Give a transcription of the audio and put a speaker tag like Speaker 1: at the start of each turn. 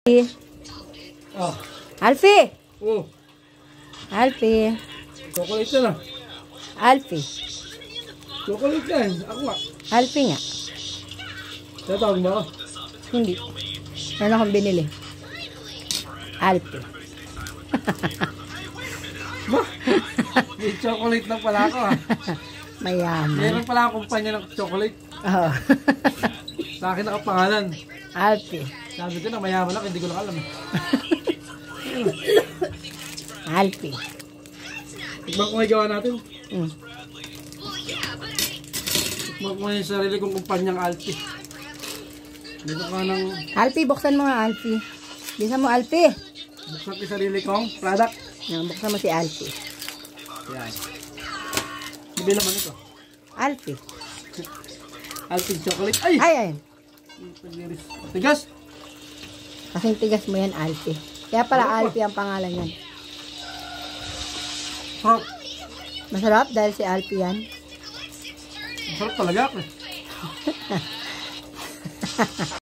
Speaker 1: Ah.
Speaker 2: Alfie!
Speaker 1: Oh.
Speaker 2: Alfie!
Speaker 1: Chocolate na.
Speaker 2: Alfie!
Speaker 1: Chocolate yan. Ako nga.
Speaker 2: Alfie nga.
Speaker 1: Tatawag mo ako?
Speaker 2: Hindi. Meron akong binili. Alfie.
Speaker 1: Ba? May chocolate lang pala ako ha.
Speaker 2: Mayaman.
Speaker 1: Meron pala akong kumpanya ng chocolate.
Speaker 2: Oh.
Speaker 1: Sa akin nakapangalan.
Speaker 2: Alfie.
Speaker 1: Sabi ko na mayaman ako, hindi ko lang alam.
Speaker 2: Alfie.
Speaker 1: Tikman ko nga gawa natin.
Speaker 2: Mm.
Speaker 1: Tikman ko nga yung sarili kong kumpanyang Alfie. Dito ka ng...
Speaker 2: Alfie, buksan mo nga Alfie. Buksan mo Alfie.
Speaker 1: Buksan ko yung sarili kong product.
Speaker 2: Yan, buksan mo si Alfie.
Speaker 1: Yan. Hindi naman ito.
Speaker 2: Alfie.
Speaker 1: Alfie chocolate. Ay!
Speaker 2: Ay, ay.
Speaker 1: Tigas!
Speaker 2: Kasing tigas mo yan, Alfie. Kaya pala Alfie ang pangalan yan.
Speaker 1: Sarap.
Speaker 2: Masarap dahil si Alfie yan.
Speaker 1: Masarap talaga ako.